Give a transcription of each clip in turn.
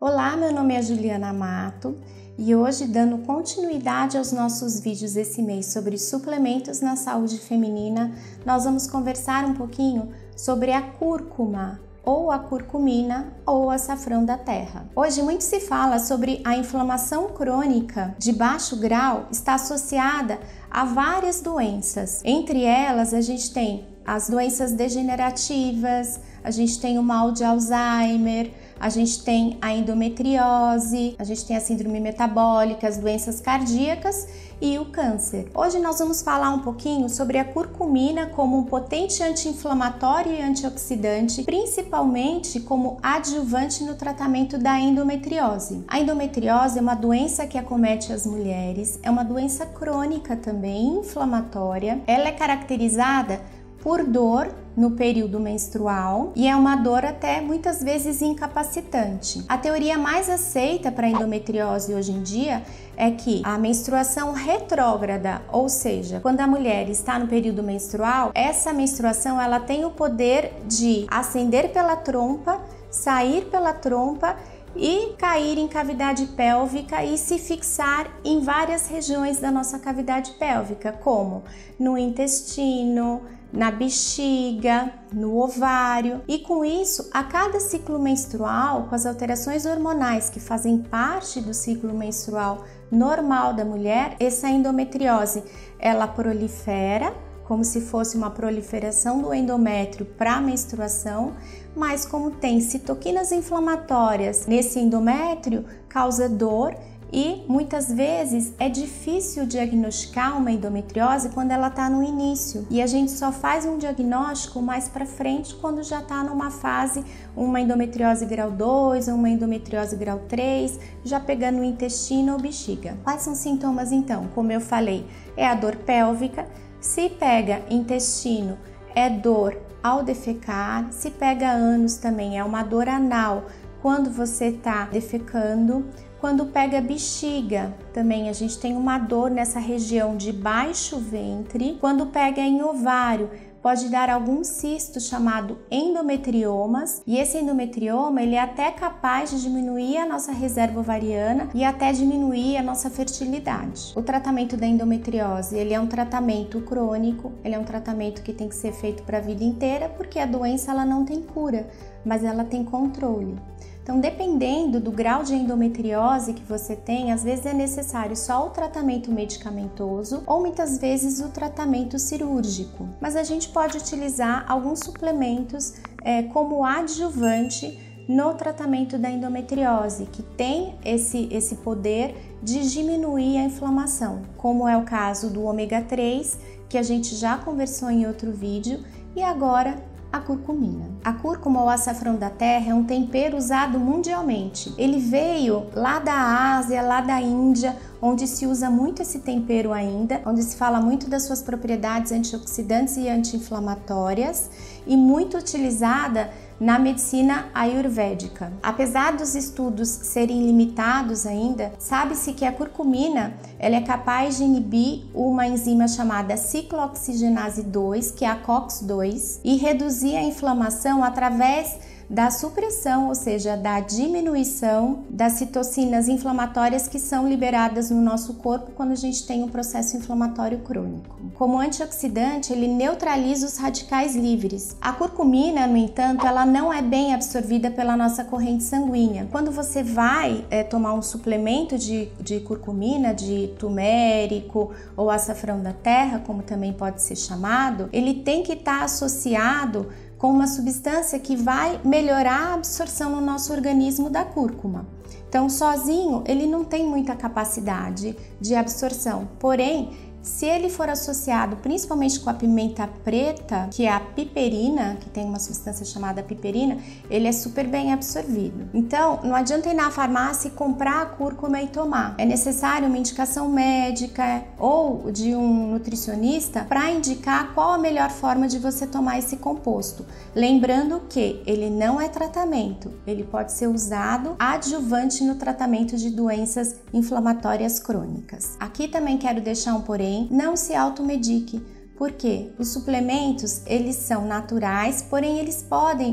Olá, meu nome é Juliana Mato e hoje, dando continuidade aos nossos vídeos esse mês sobre suplementos na saúde feminina, nós vamos conversar um pouquinho sobre a cúrcuma, ou a curcumina, ou açafrão da terra. Hoje muito se fala sobre a inflamação crônica de baixo grau está associada a várias doenças. Entre elas, a gente tem as doenças degenerativas, a gente tem o mal de Alzheimer, a gente tem a endometriose, a gente tem a síndrome metabólica, as doenças cardíacas e o câncer. Hoje nós vamos falar um pouquinho sobre a curcumina como um potente anti-inflamatório e antioxidante, principalmente como adjuvante no tratamento da endometriose. A endometriose é uma doença que acomete as mulheres, é uma doença crônica também, inflamatória. Ela é caracterizada por dor no período menstrual e é uma dor até muitas vezes incapacitante. A teoria mais aceita para a endometriose hoje em dia é que a menstruação retrógrada, ou seja, quando a mulher está no período menstrual, essa menstruação ela tem o poder de ascender pela trompa, sair pela trompa e cair em cavidade pélvica e se fixar em várias regiões da nossa cavidade pélvica, como no intestino, na bexiga, no ovário, e com isso, a cada ciclo menstrual, com as alterações hormonais que fazem parte do ciclo menstrual normal da mulher, essa endometriose, ela prolifera, como se fosse uma proliferação do endométrio para a menstruação, mas como tem citoquinas inflamatórias nesse endométrio, causa dor e muitas vezes é difícil diagnosticar uma endometriose quando ela está no início, e a gente só faz um diagnóstico mais para frente quando já está numa fase, uma endometriose grau 2 ou uma endometriose grau 3, já pegando o intestino ou bexiga. Quais são os sintomas então? Como eu falei, é a dor pélvica. Se pega intestino, é dor ao defecar. Se pega ânus também, é uma dor anal quando você está defecando. Quando pega bexiga, também a gente tem uma dor nessa região de baixo ventre. Quando pega em ovário, pode dar algum cisto chamado endometriomas, e esse endometrioma ele é até capaz de diminuir a nossa reserva ovariana e até diminuir a nossa fertilidade. O tratamento da endometriose, ele é um tratamento crônico, ele é um tratamento que tem que ser feito para a vida inteira, porque a doença ela não tem cura, mas ela tem controle. Então, dependendo do grau de endometriose que você tem, às vezes é necessário só o tratamento medicamentoso ou muitas vezes o tratamento cirúrgico. Mas a gente pode utilizar alguns suplementos como adjuvante no tratamento da endometriose, que tem esse poder de diminuir a inflamação, como é o caso do ômega 3, que a gente já conversou em outro vídeo, e agora a curcumina. A cúrcuma ou açafrão da terra é um tempero usado mundialmente. Ele veio lá da Ásia, lá da Índia, onde se usa muito esse tempero ainda, onde se fala muito das suas propriedades antioxidantes e anti-inflamatórias, e muito utilizada na medicina ayurvédica. Apesar dos estudos serem limitados ainda, sabe-se que a curcumina ela é capaz de inibir uma enzima chamada ciclooxigenase 2, que é a COX-2, e reduzir a inflamação através da supressão, ou seja, da diminuição das citocinas inflamatórias que são liberadas no nosso corpo quando a gente tem um processo inflamatório crônico. Como antioxidante, ele neutraliza os radicais livres. A curcumina, no entanto, ela não é bem absorvida pela nossa corrente sanguínea. Quando você vai tomar um suplemento de curcumina, de turmérico ou açafrão da terra, como também pode ser chamado, ele tem que estar associado com uma substância que vai melhorar a absorção no nosso organismo da cúrcuma. Então, sozinho, ele não tem muita capacidade de absorção, porém, se ele for associado principalmente com a pimenta preta, que é a piperina, que tem uma substância chamada piperina, ele é super bem absorvido. Então, não adianta ir na farmácia e comprar a cúrcuma e tomar. É necessário uma indicação médica ou de um nutricionista para indicar qual a melhor forma de você tomar esse composto. Lembrando que ele não é tratamento, ele pode ser usado adjuvante no tratamento de doenças inflamatórias crônicas. Aqui também quero deixar um porém: não se automedique, porque os suplementos eles são naturais, porém eles podem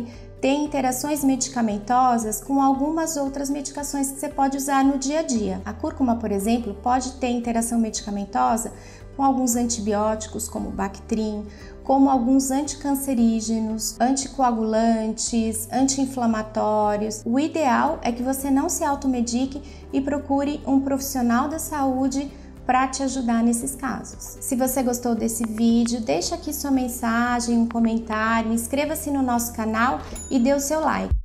tem interações medicamentosas com algumas outras medicações que você pode usar no dia a dia. A cúrcuma, por exemplo, pode ter interação medicamentosa com alguns antibióticos, como o Bactrim, como alguns anticancerígenos, anticoagulantes, anti-inflamatórios. O ideal é que você não se automedique e procure um profissional da saúde para te ajudar nesses casos. Se você gostou desse vídeo, deixa aqui sua mensagem, um comentário, inscreva-se no nosso canal e dê o seu like.